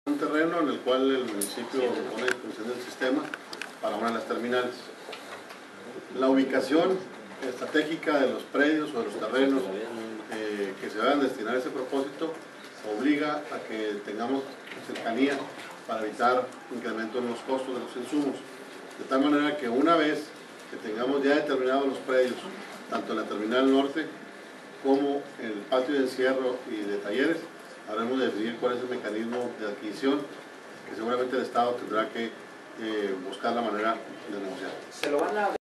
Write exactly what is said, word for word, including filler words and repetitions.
Un terreno en el cual el municipio pone a disposición del sistema para una de las terminales. La ubicación estratégica de los predios o de los terrenos eh, que se vayan a destinar a ese propósito obliga a que tengamos cercanía para evitar incremento en los costos de los insumos. De tal manera que una vez que tengamos ya determinados los predios, tanto en la terminal norte como en el patio de encierro y de talleres, habremos de definir cuál es el mecanismo de adquisición que seguramente el Estado tendrá que eh, buscar la manera de negociar. ¿Se lo van a